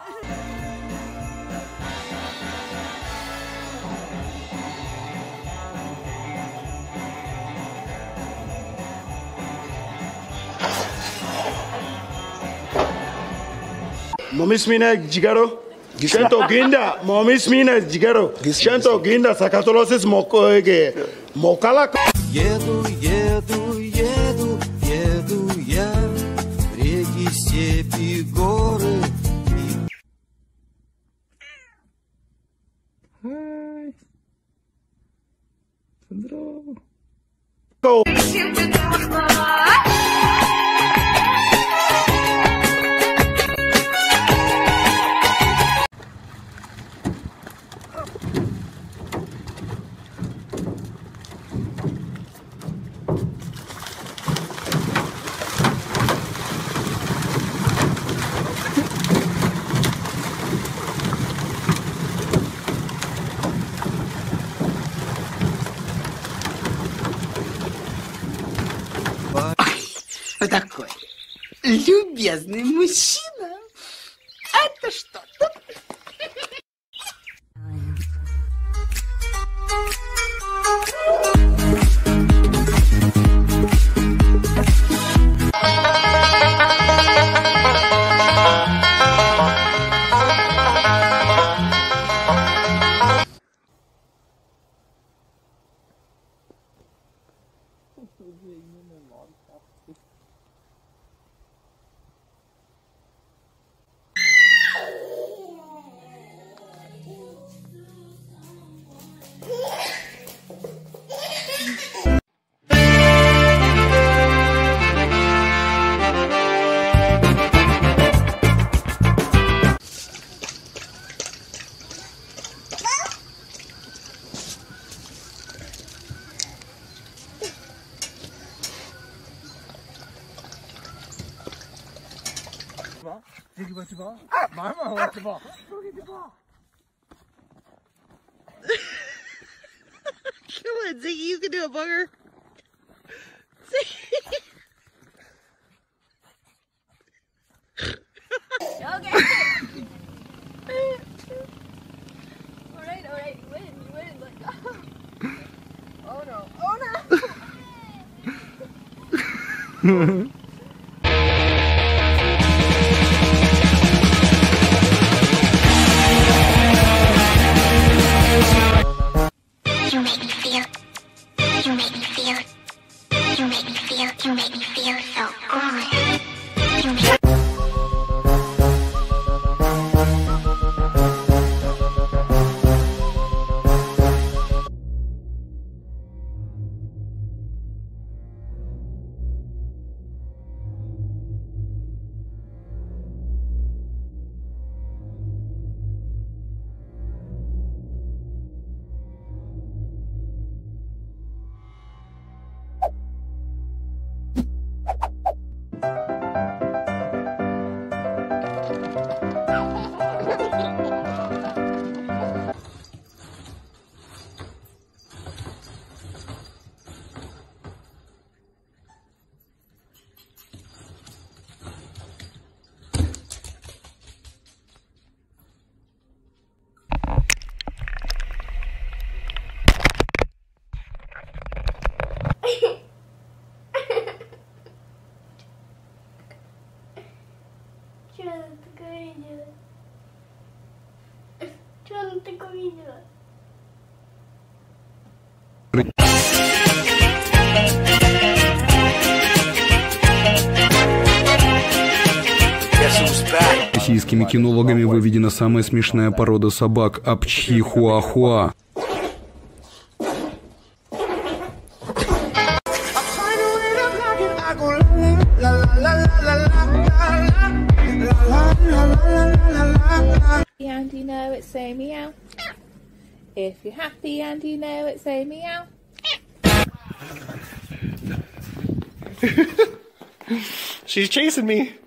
Momis mina jigaro. Shento ginda. Momis mina jigaro. Shento ginda sakatolosis mokala. Еду, еду, еду, еду я, реки, степи, горы. Здорово. Вот такой любезный мужчина. Это что? Come on, Ziggy, you can do a booger. Okay. Alright, you win. Like, oh no, oh no! You make me feel so good. You make Чего она такое видела? Российскими кинологами выведена самая смешная порода собак – апчхи-хуахуа. And you know it, say meow. If you're happy and you know it, say meow. She's chasing me.